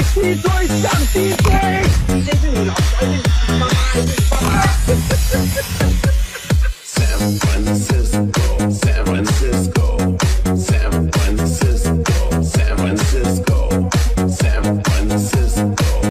一对相机对，这是你老婆，这是你妈妈，还是你爸爸？